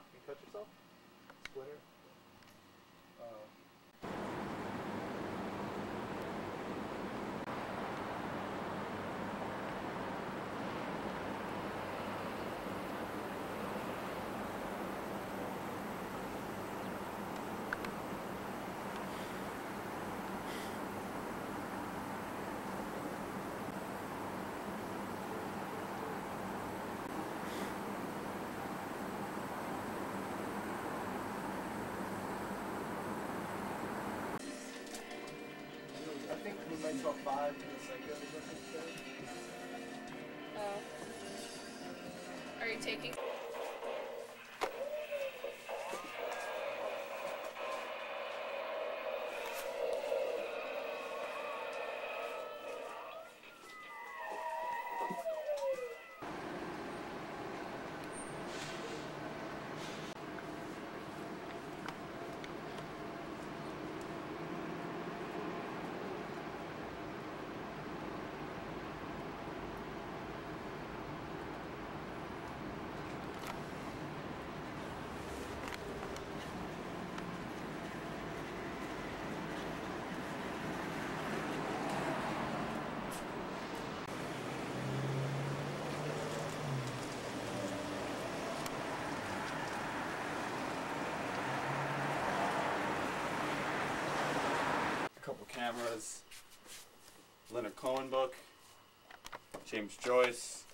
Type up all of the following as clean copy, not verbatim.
You cut yourself? Splinter? I think we might drop 5 in the Psycho. Oh. Are you taking? Couple cameras, Leonard Cohen book, James Joyce,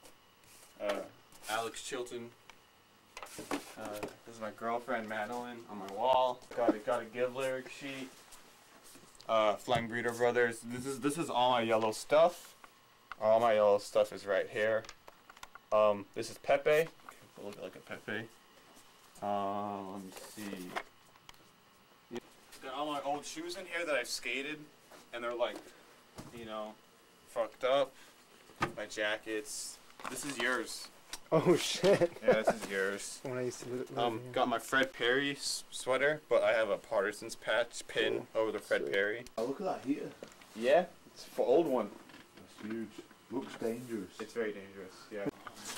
Alex Chilton. This is my girlfriend Madeline on my wall. Got a Give lyric sheet. Flying Burrito Brothers. This is all my yellow stuff. All my yellow stuff is right here. This is Pepe. Look like a Pepe. Let me see. Got all my old shoes in here that I've skated, and they're like, you know, fucked up. My jackets. This is yours. Oh shit. Yeah, this is yours. When I used to Got my Fred Perry sweater, but I have a Partisans patch pin over the Fred Perry. Oh, look at that here. Yeah, it's an old one. That's huge. Looks dangerous. It's very dangerous, yeah.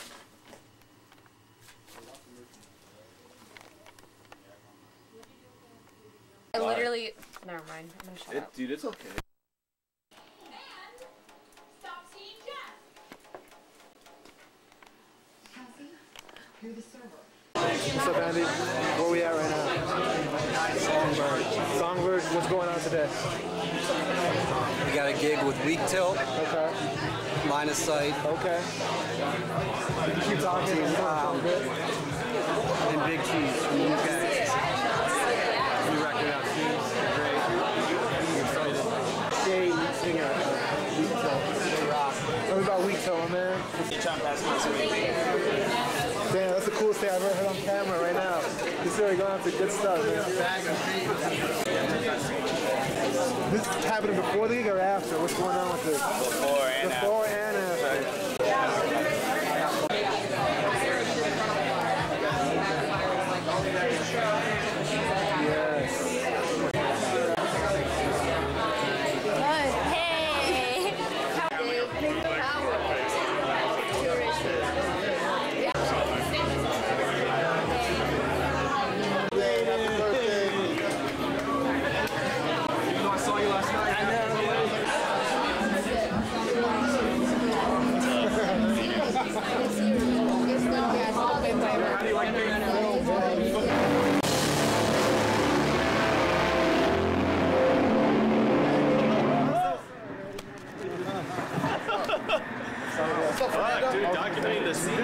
I literally. Never mind. I'm gonna shut up. Dude, it's okay. Stop seeing Jeff. Kelsey, you're the server. What's up, Andy? Where we at right now? Songbird. Songbird, what's going on today? We got a gig with Weak Tilt, Okay. Line of Sight, Okay. Keep talking. and Big Cheese from the UK. New record out soon. Great. I'm excited. Shay, lead singer, Weak Tilt. Tell me about Weak Tilt, man. Damn, that's the coolest thing I've ever heard on camera right now. Considering going after good stuff, man. This is happening before the gig or after? What's going on with this? Before and Before and after. Yes. Good. Hey. Fuck, dude, documenting the scene.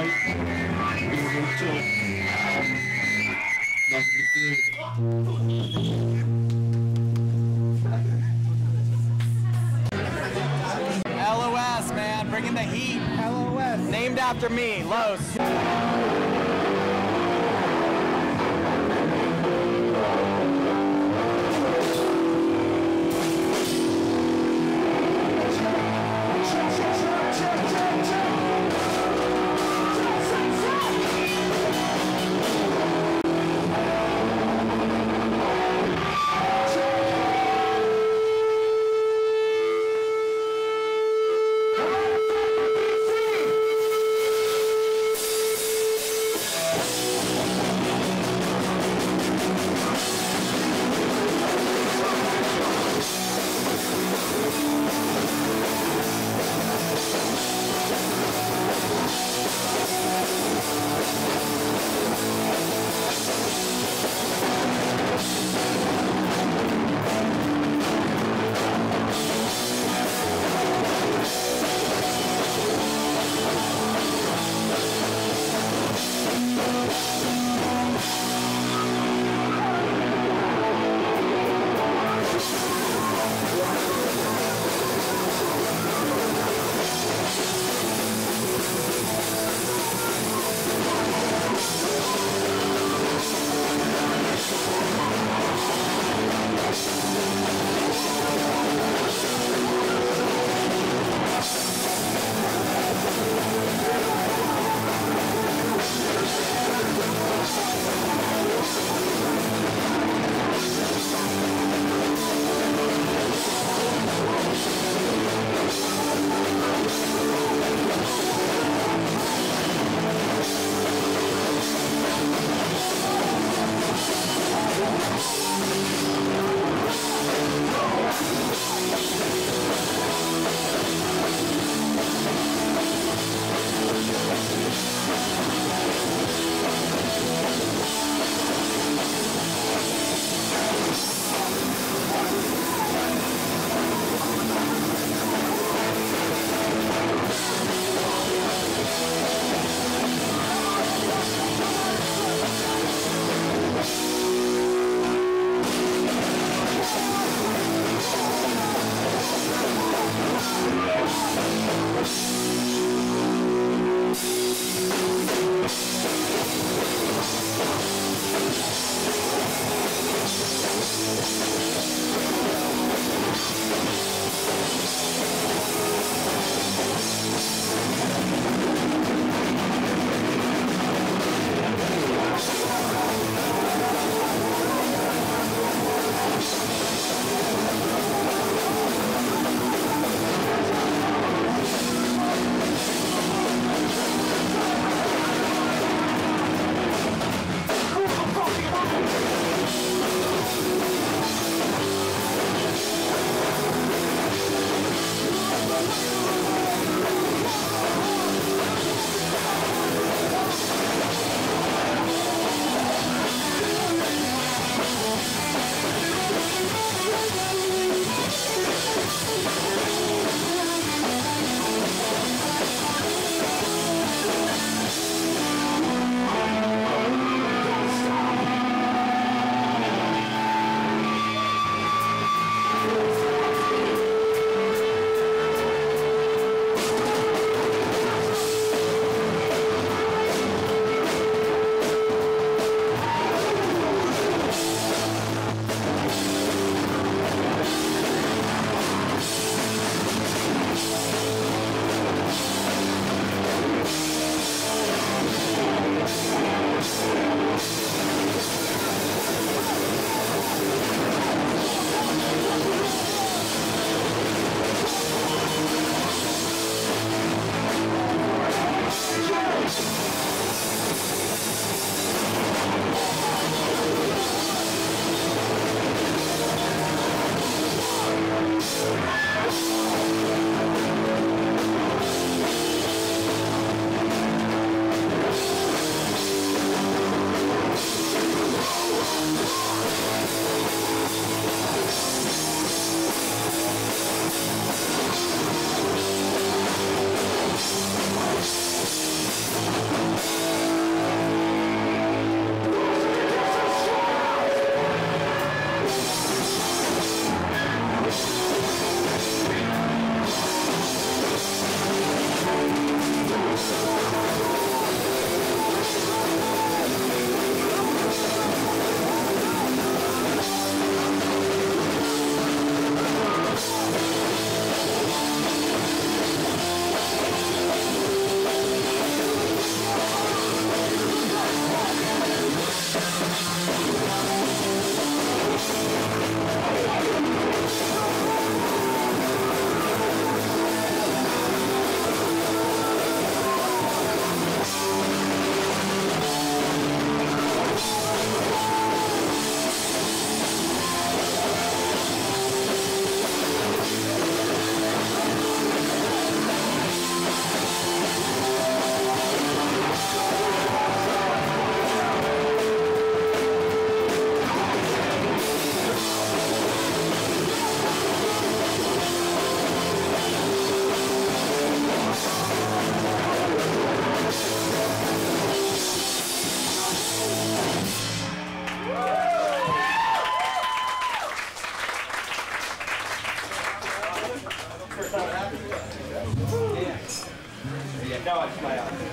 night. LOS, man, bringing the heat. LOS. Named after me, Los.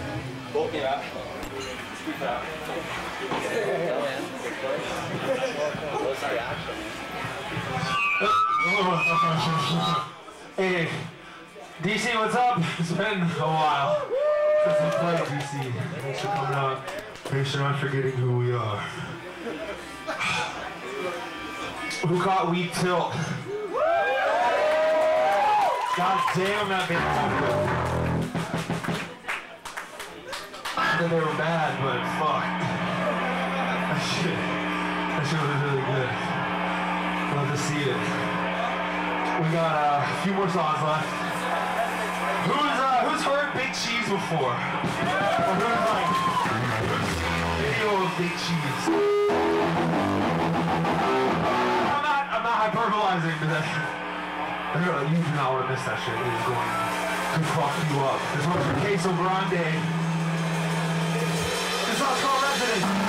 Both yeah. Scoop that. What's the action? Hey, DC, what's up? It's been a while since we played, DC. Thanks for coming out. Thanks so much for getting who we are. Who caught Weak Tilt? God damn, that band was good. I thought they were bad, but fuck. That shit was really good. Love to see it. We got a few more songs left. Who's heard Big Cheese before? Or who's like video of Big Cheese? I'm not hyperbolizing today. You do not want to miss that shit. It is going to fuck you up. This one's for Queso Grande. This one's called Resident.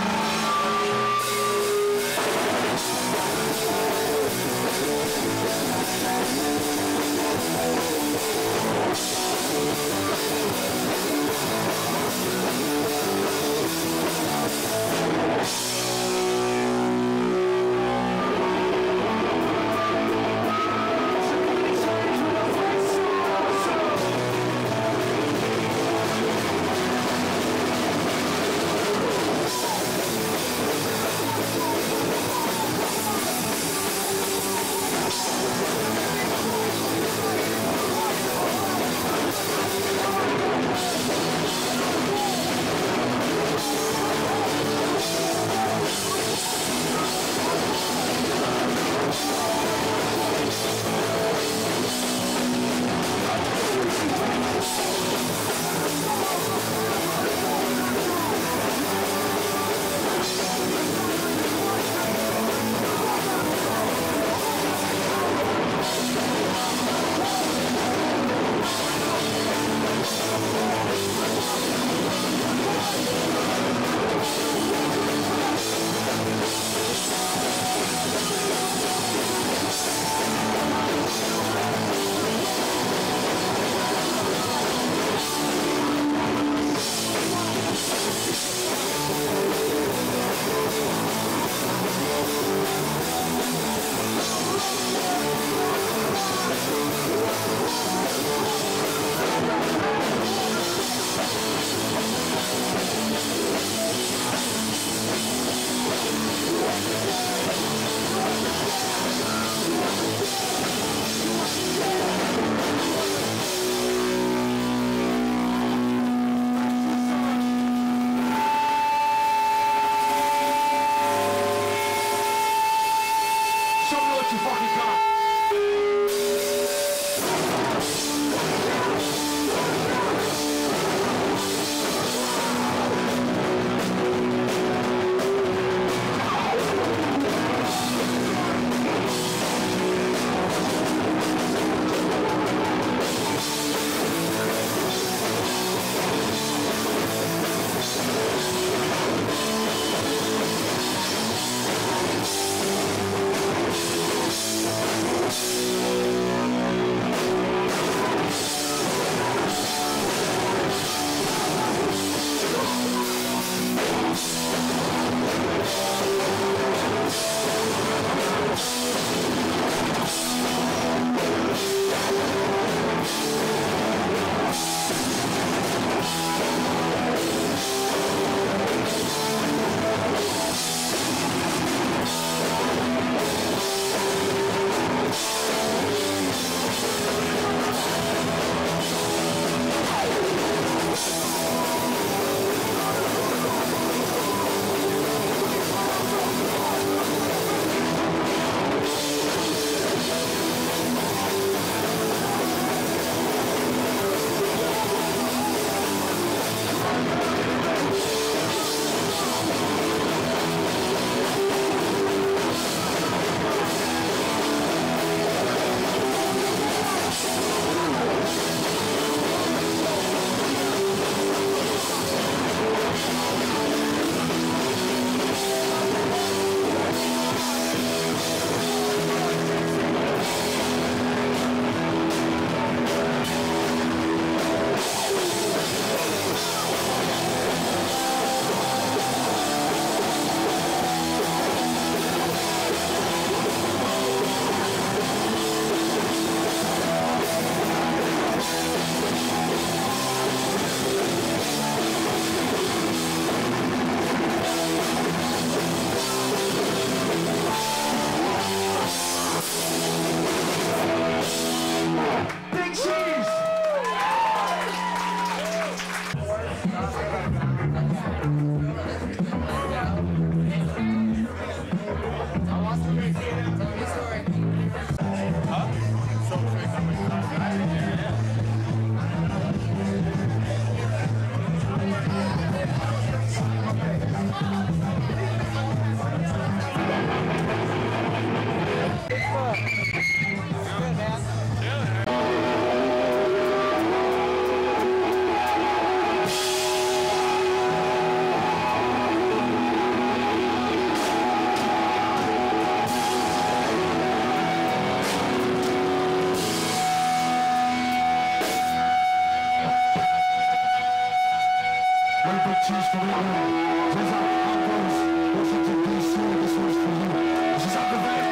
One big cheese for England. Turns out how it goes. Washington DC, this one's for you. This is activated.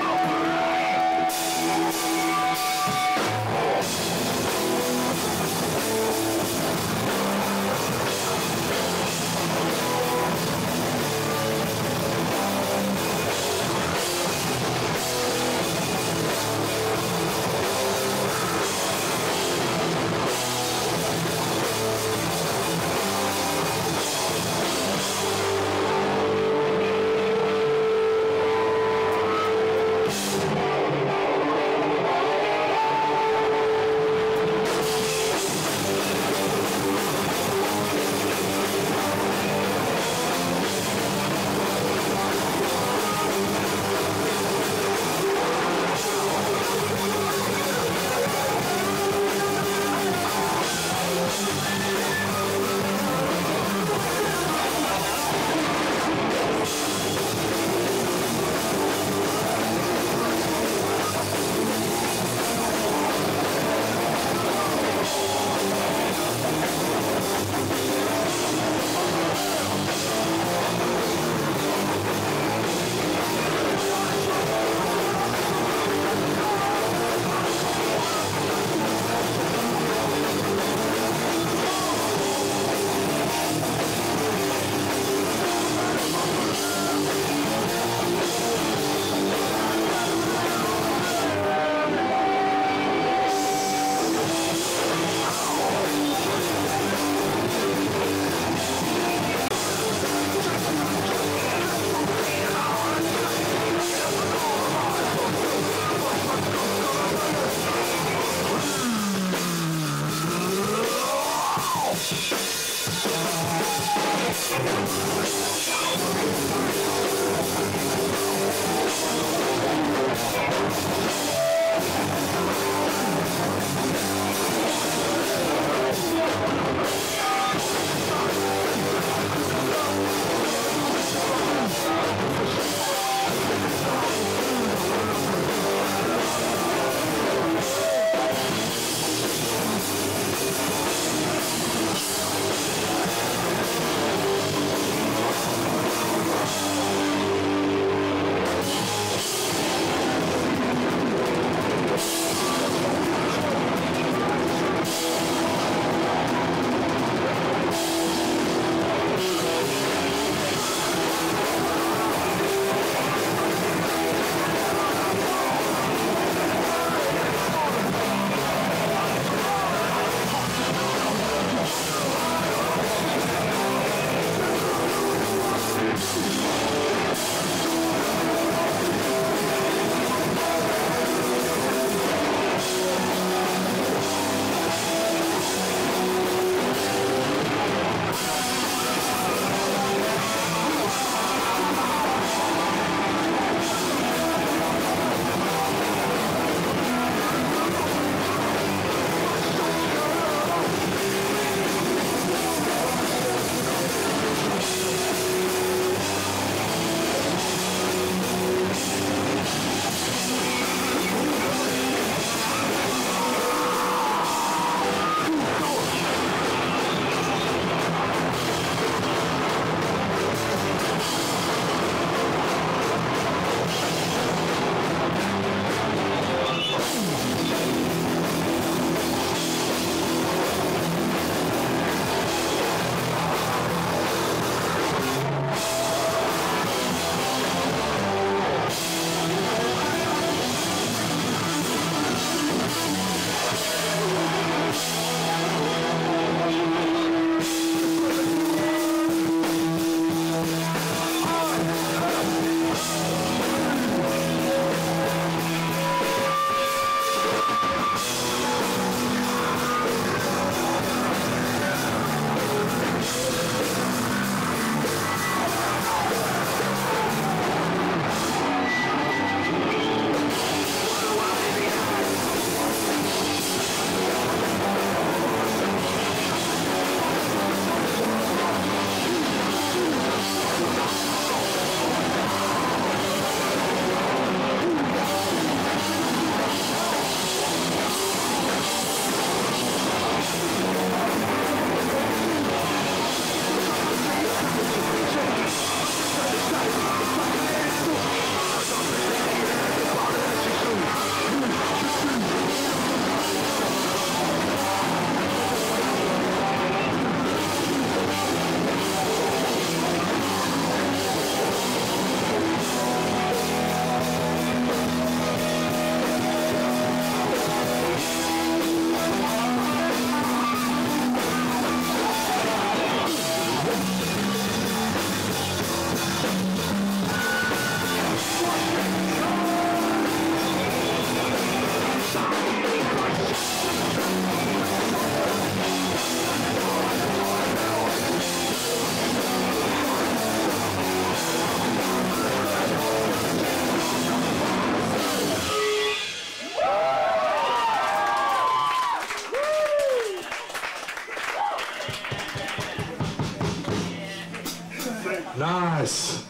Nice.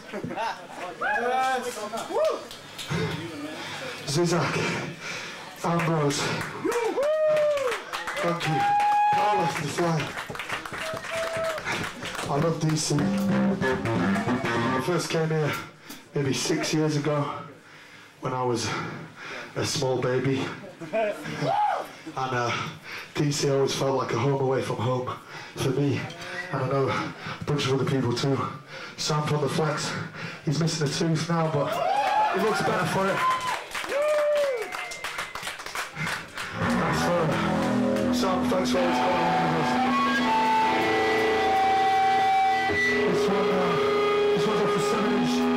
Zizak. Ambrose. Thank you. Carlos the Fly. I love DC. I first came here maybe 6 years ago when I was a small baby. And DC always felt like a home away from home for me. And I know a bunch of other people too. Sam from the Flex, he's missing a tooth now, but he looks better for it. Thanks for Sam, thanks for always going on with us. This one's a percentage.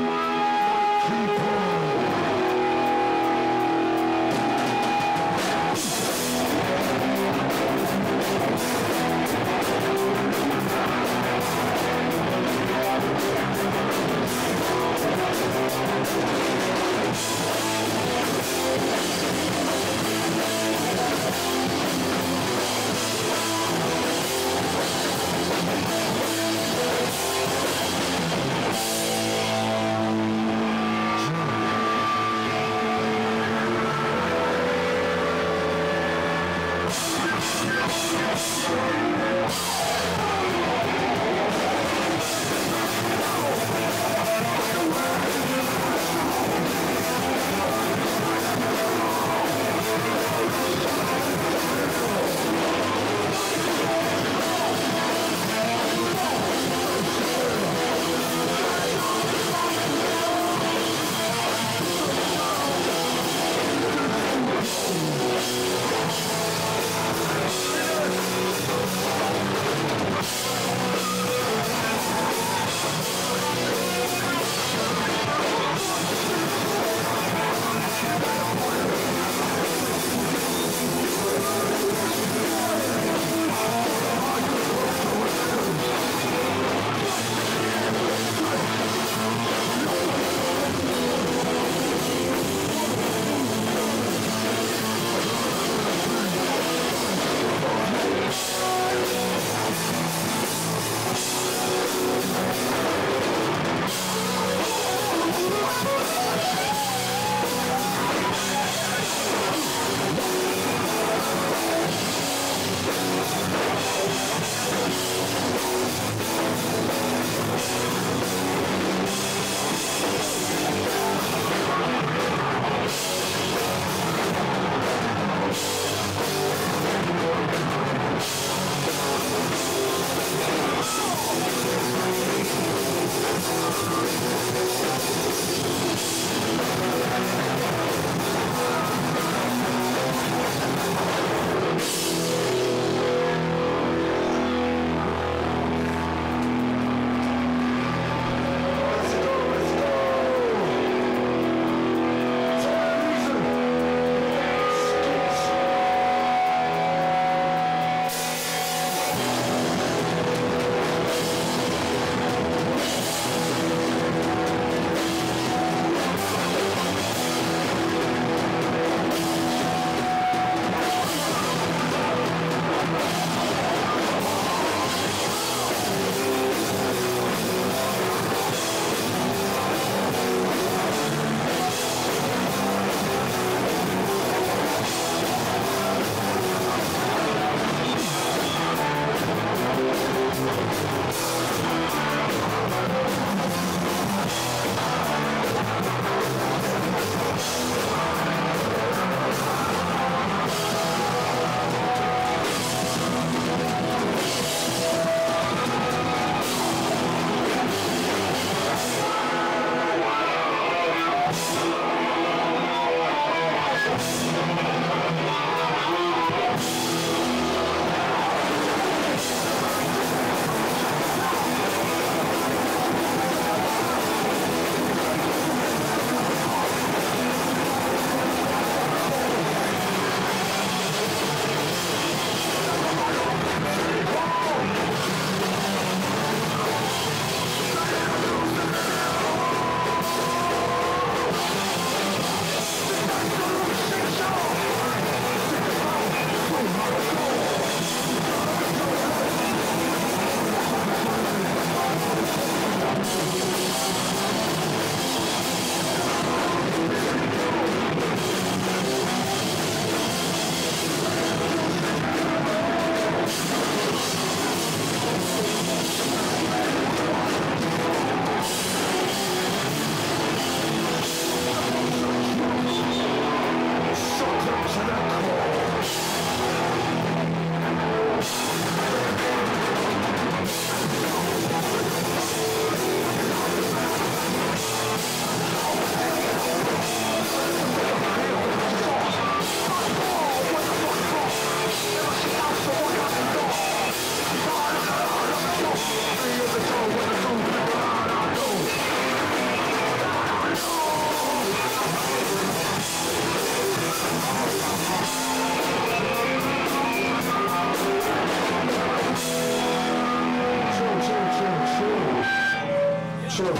True.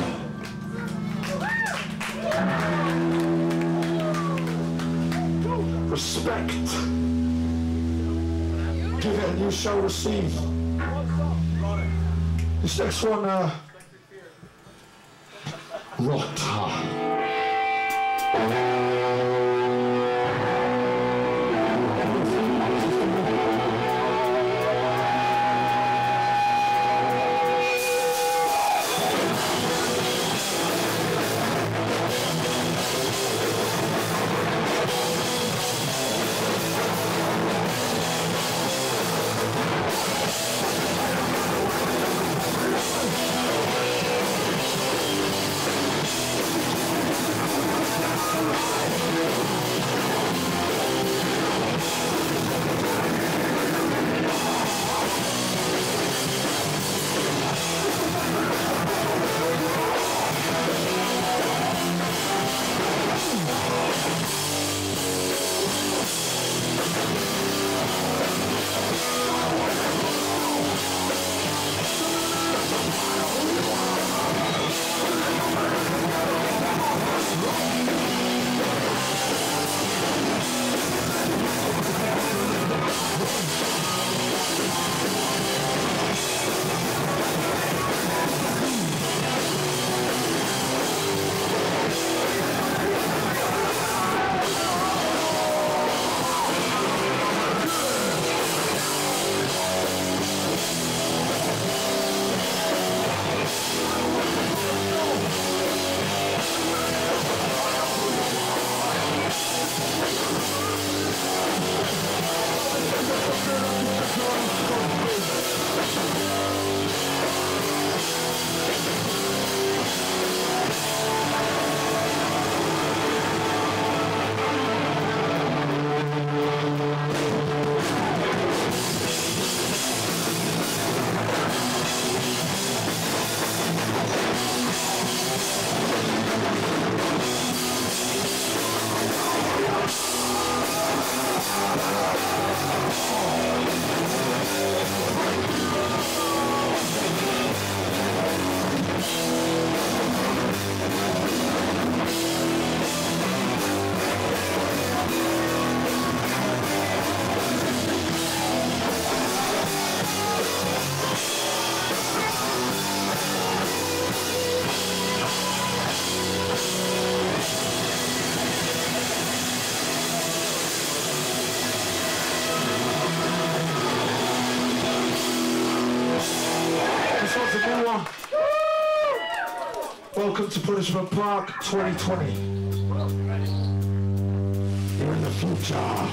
Respect. Give it and you shall receive. This next one, Rotta. Welcome to Punishment Park 2020. You're in the future.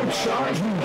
charge you.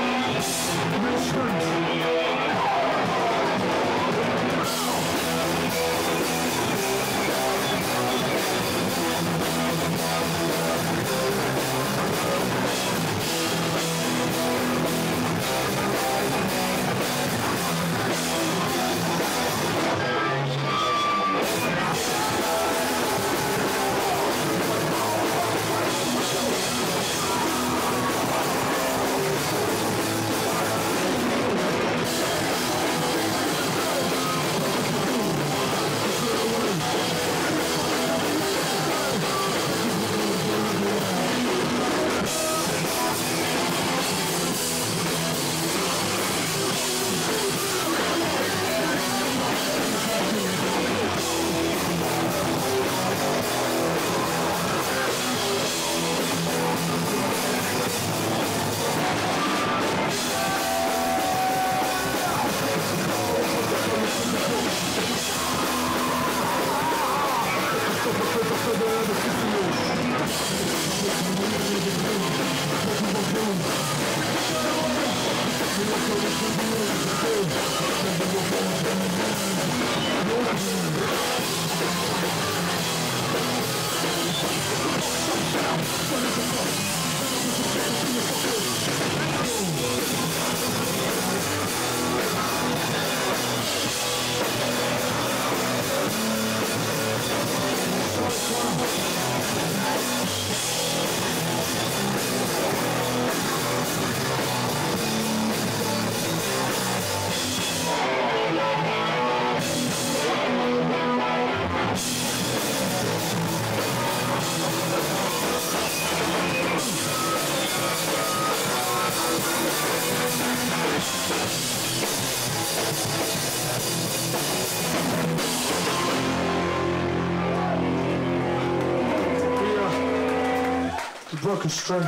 We broke a string.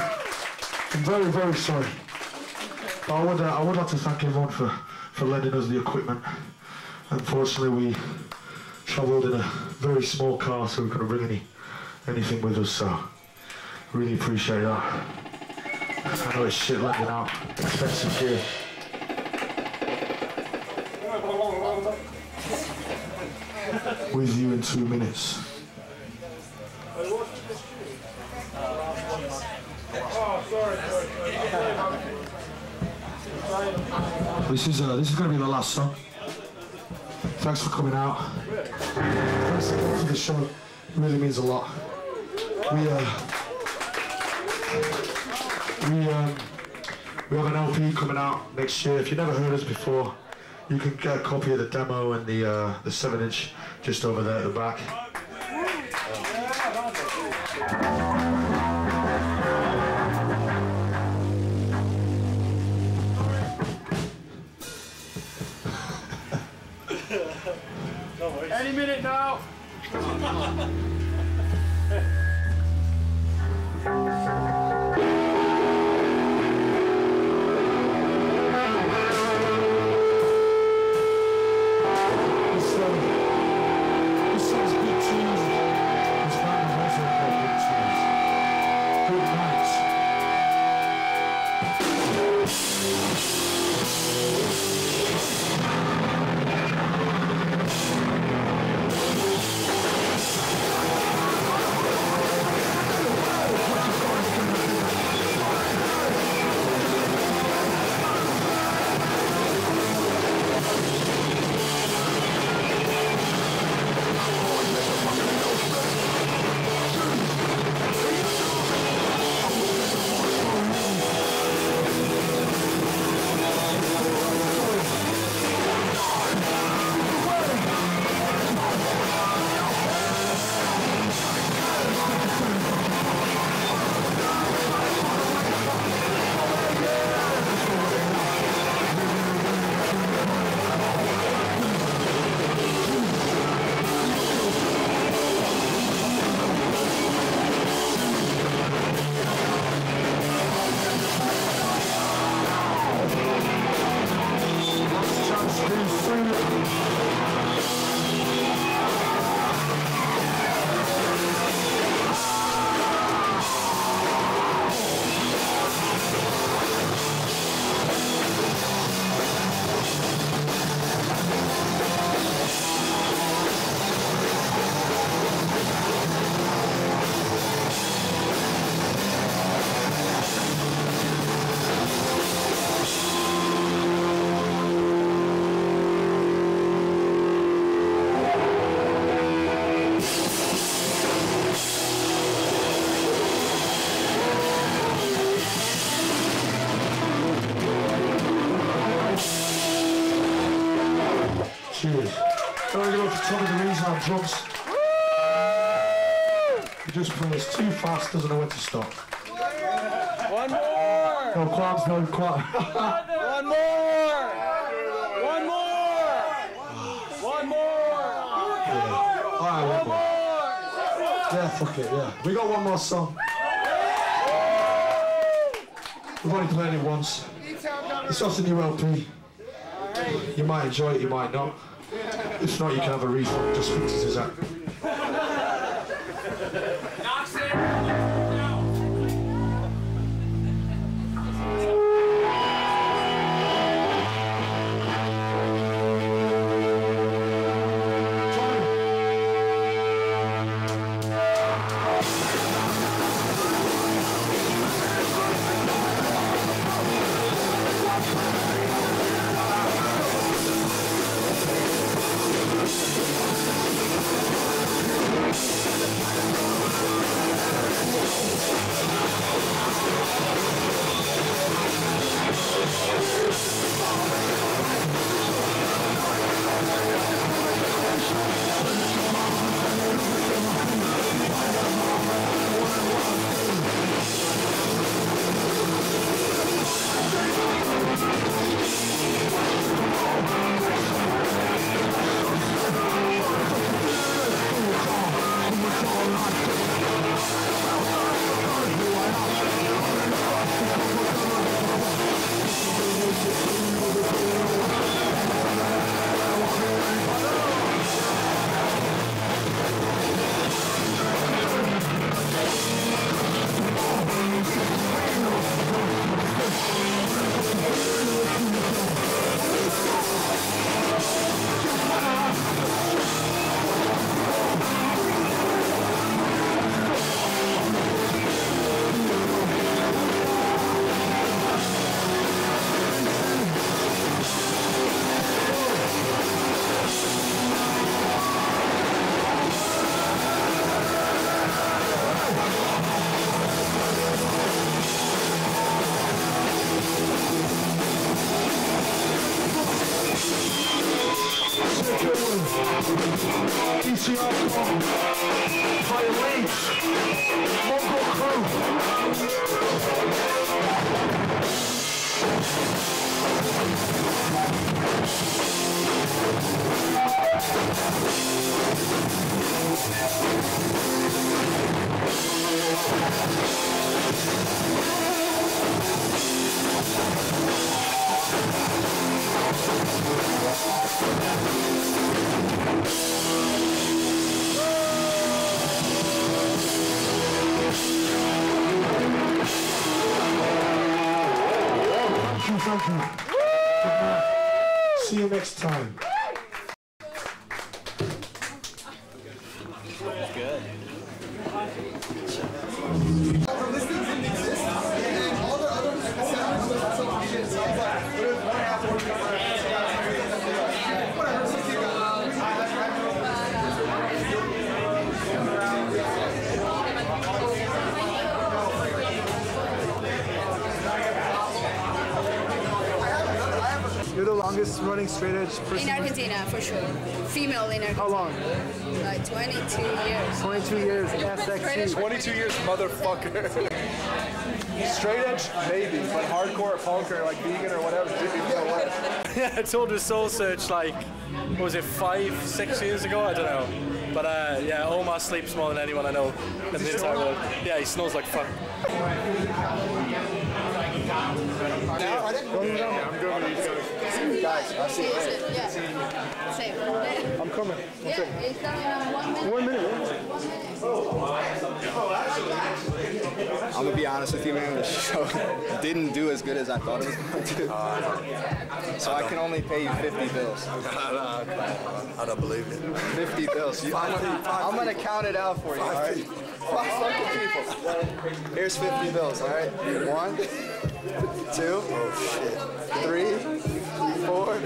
I'm very, very sorry. But I would like to thank everyone for lending us the equipment. Unfortunately, we travelled in a very small car, so we couldn't bring anything with us, so really appreciate that. I know it's shit lending out expensive gear. With you in 2 minutes. This is going to be the last song. Thanks for coming out. Thanks for the show. It really means a lot. We have an LP coming out next year. If you've never heard us before, you can get a copy of the demo and the 7-inch just over there at the back. Any minute now. on drums. He just plays too fast, doesn't know when to stop. One more! No, Clown's very quiet. One more! One more! One more! Alright, one more. Yeah, fuck it, yeah. We got one more song. We've only played it once. It's off the new LP. You might enjoy it, you might not. If not, you can have a refund. Just fixes his act. Thank you. Good night. See you next time. You're the longest running straight edge person? In Argentina, for sure. Female in Argentina. How long? Like 22 years. 22 years, SXC. 22 years, motherfucker. Straight edge, maybe, but hardcore, punk, or like vegan or whatever, Yeah, I told the Soul Search like, what was it, 5-6 years ago? I don't know. But yeah, Omar sleeps more than anyone I know in the entire world. Yeah, he snores like fuck. I'm good with you guys. I'll see you later. Yeah. Same. I'm coming. Yeah, it's coming in 1 minute. 1 minute. I'm gonna be honest with you, man. The show didn't do as good as I thought it was going to. So I can only pay you 50 bills. I don't believe it. 50 bills. I'm gonna count it out for you, all right? 5 fucking people. Here's 50 bills, all right? 1, 2, 3, 4,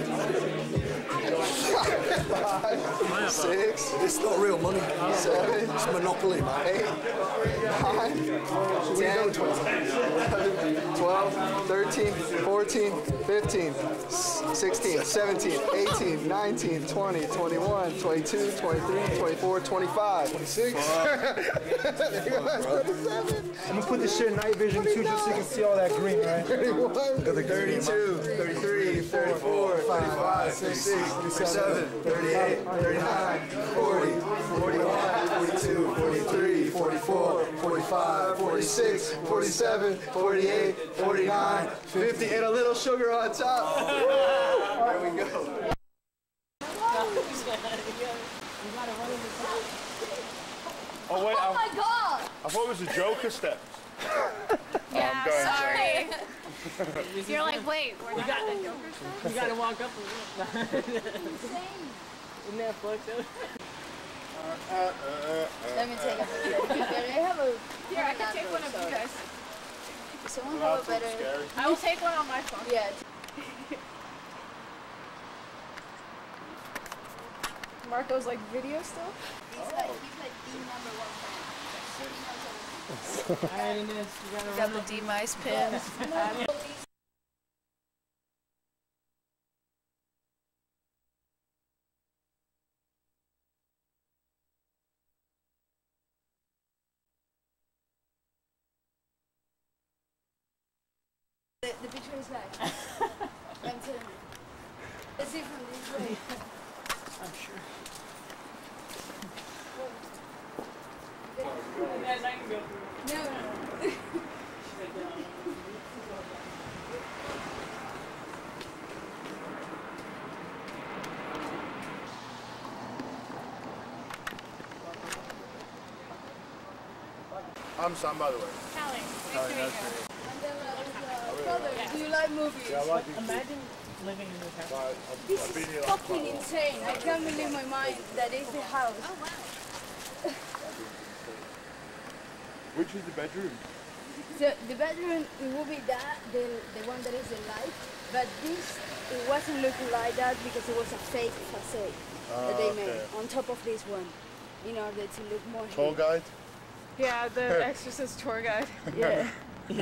5, 6. It's not real money. 7. It's monopoly, man. 8, 9, 10, 11, 12, 13, 14, 15, 16, 17, 18, 19, 20, 21, 22, 23, 24, 25. 26. There you go, that's 27. I'm gonna put this shit in night vision too, just so you can see all that green, right? 31, 32, 33, 34, 35, 36, 37, 38, 39, 40, 41, 42, 43, 44, 45, 46, 47, 48, 49, 50, and a little sugar on top. There we go. Oh wait, Oh my god! I thought it was a Joker steps. Yeah, sorry. You're like, wait, we're not got the Joker stuff? You gotta walk up a little. Isn't that fucked up? Let me take a picture. I have a. Here, I can take one of you guys. Someone have a better. I will take one on my phone. Yeah. Marco's like video still? He's like the number one fan. Alright, Inez, you gotta Got the D-Mice pins. The picture is like. I'm telling you. Let's see from this way. I'm sure. No, no. I'm Sam, by the way. Callie, nice to meet you. Brother, do you like movies? Yeah, I like these. Imagine living in this house. This is fucking insane. I can't believe my mind that is the house. Oh, wow. Which is the bedroom? So the bedroom, it will be that, the one that is the light, but this, it wasn't looking like that because it was a fake facade that they made on top of this one in order to look more Tour hidden. guide? Yeah, the Exorcist tour guide. Yeah. Is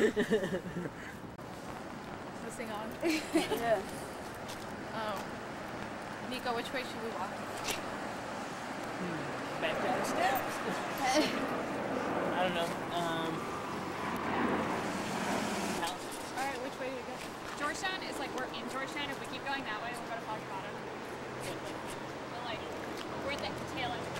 this thing on? Yeah. Oh. Nico, which way should we walk? Back to the steps. I don't know. Alright, which way do we go? Georgetown is like, we're in Georgetown. If we keep going that way, we'll go to Foggy Bottom. But like, we're at the tail end.